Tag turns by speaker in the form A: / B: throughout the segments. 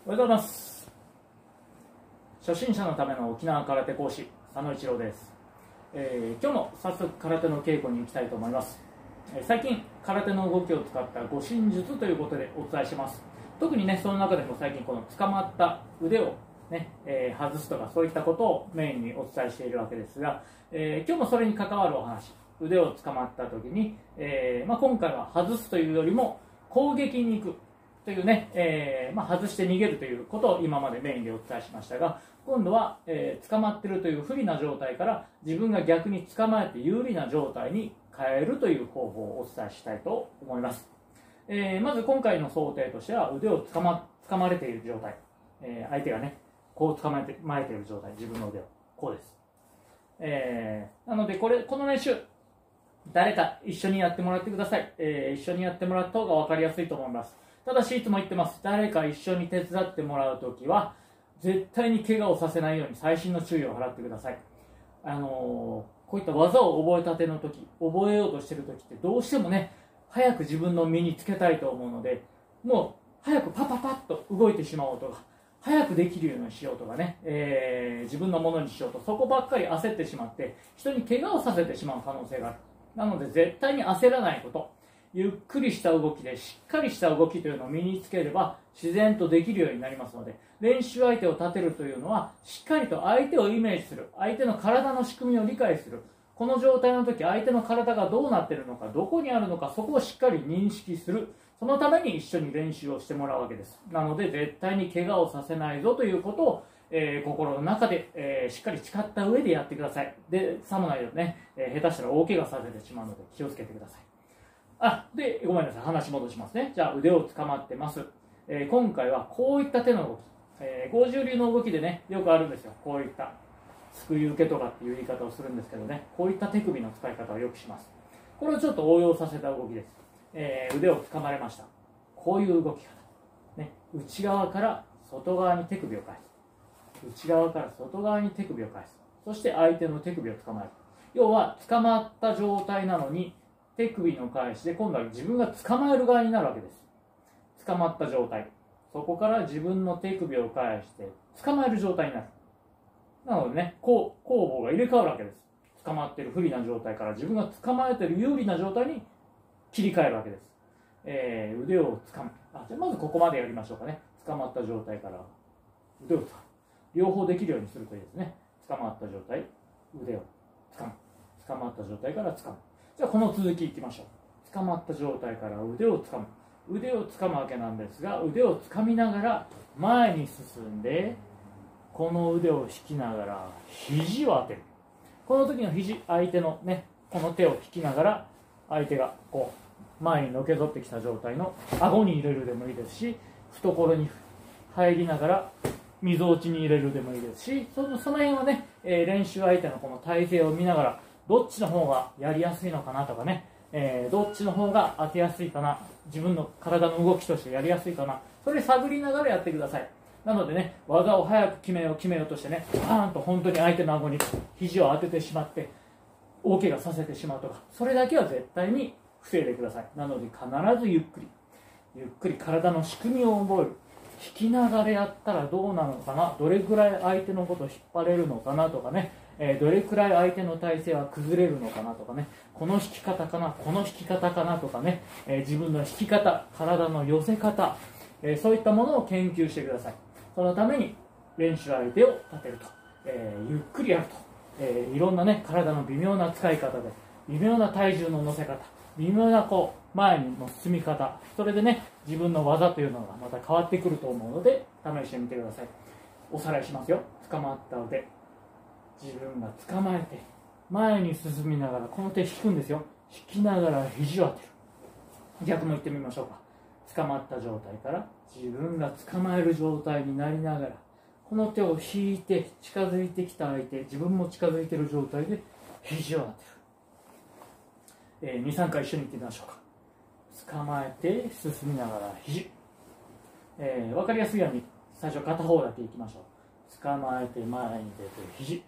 A: おはようございます。初心者のための沖縄空手講師佐野一郎です。今日も早速空手の稽古に行きたいと思います。最近空手の動きを使った護身術ということでお伝えします。特にね、その中でも最近この捕まった腕をね、外すとかそういったことをメインにお伝えしているわけですが、今日もそれに関わるお話、腕を捕まった時に、今回は外すというよりも攻撃に行くというね、外して逃げるということを今までメインでお伝えしましたが、今度は、捕まっているという不利な状態から自分が逆に捕まえて有利な状態に変えるという方法をお伝えしたいと思います。まず今回の想定としては腕を掴まれている状態、相手がねこう捕まえている状態、自分の腕をこうです。なのでこの練習誰か一緒にやってもらってください。一緒にやってもらった方が分かりやすいと思います。ただしいつも言ってます、誰か一緒に手伝ってもらうときは絶対に怪我をさせないように細心の注意を払ってください。こういった技を覚えたての時、覚えようとしている時ってどうしてもね早く自分の身につけたいと思うので、もう早くパッと動いてしまおうとか早くできるようにしようとかね、自分のものにしようと、そこばっかり焦ってしまって人に怪我をさせてしまう可能性がある。なので絶対に焦らないこと、ゆっくりした動きでしっかりした動きというのを身につければ自然とできるようになりますので、練習相手を立てるというのはしっかりと相手をイメージする、相手の体の仕組みを理解する、この状態の時相手の体がどうなっているのか、どこにあるのか、そこをしっかり認識する、そのために一緒に練習をしてもらうわけです。なので絶対に怪我をさせないぞということを、心の中で、しっかり誓った上でやってください。で、さもないとね、下手したら大怪我させてしまうので気をつけてください。で、ごめんなさい、話戻しますね。じゃあ腕を捕まってます。今回はこういった手の動き、剛柔流の動きでねよくあるんですよ。こういったすくい受けとかっていう言い方をするんですけどね、こういった手首の使い方をよくします。これをちょっと応用させた動きです。腕を掴まれました。こういう動き方、ね、内側から外側に手首を返す、内側から外側に手首を返す、そして相手の手首を捕まえる。要は捕まった状態なのに手首の返しで今度は自分が捕まえる側になるわけです。捕まった状態、そこから自分の手首を返して捕まえる状態になる。なのでね、攻防が入れ替わるわけです。捕まっている不利な状態から自分が捕まえている有利な状態に切り替えるわけです。腕を掴む。じゃあまずここまでやりましょうかね。捕まった状態から腕を掴む。両方できるようにするといいですね。捕まった状態、腕を掴む。捕まった状態から掴む。じゃあこの続きいきましょう。捕まった状態から腕を掴む。腕を掴むわけなんですが、腕を掴みながら前に進んで、この腕を引きながら肘を当てる。この時の肘、相手のねこの手を引きながら相手がこう前にのけぞってきた状態の顎に入れるでもいいですし、懐に入りながらみぞおちに入れるでもいいですし、その辺はね、練習相手のこの体勢を見ながらどっちの方がやりやすいのかなとかね、どっちの方が当てやすいかな、自分の体の動きとしてやりやすいかな、それ探りながらやってください。なのでね、技を早く決めようとしてね、パーンと本当に相手の顎に肘を当ててしまって大怪我させてしまうとか、それだけは絶対に防いでください。なので必ずゆっくり体の仕組みを覚える。引きながらやったらどうなのかな、どれくらい相手のことを引っ張れるのかなとかね、どれくらい相手の体勢は崩れるのかなとかね、この引き方かな、この引き方かなとかね、自分の引き方、体の寄せ方、そういったものを研究してください。そのために練習相手を立てると、ゆっくりやると、いろんなね体の微妙な使い方で、微妙な体重の乗せ方、微妙なこう前にの進み方、それでね自分の技というのがまた変わってくると思うので試してみてください。おさらいしますよ。捕まった腕、自分が捕まえて前に進みながらこの手引くんですよ。引きながら肘を当てる。逆も言ってみましょうか。捕まった状態から自分が捕まえる状態になりながらこの手を引いて近づいてきた相手、自分も近づいている状態で肘を当てる。2、3回一緒に言ってみましょうか。捕まえて進みながら肘、分かりやすいように最初片方だけいきましょう。捕まえて前に出て肘、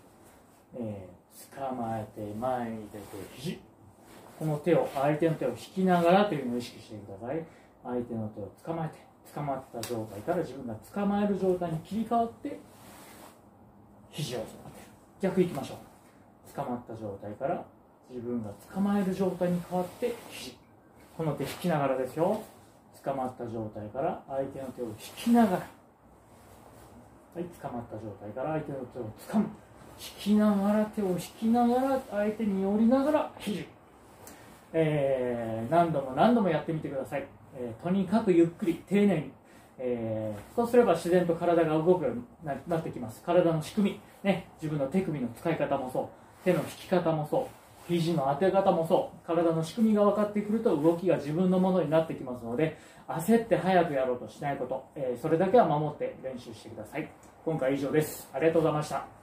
A: 捕まえて前に出て肘。この手を相手の手を引きながらというのを意識してください。相手の手を捕まえて捕まった状態から自分が捕まえる状態に切り替わって肘を育てる。逆いきましょう。捕まった状態から自分が捕まえる状態に変わって肘、この手引きながらですよ。捕まった状態から相手の手を引きながら、はい、捕まった状態から相手の手を掴む、引きながら手を引きながら相手に寄りながら肘、何度も何度もやってみてください。とにかくゆっくり丁寧に、そうすれば自然と体が動くようになってきます。体の仕組み、ね、自分の手首の使い方もそう、手の引き方もそう、肘の当て方もそう、体の仕組みが分かってくると動きが自分のものになってきますので、焦って早くやろうとしないこと、それだけは守って練習してください。今回以上です。ありがとうございました。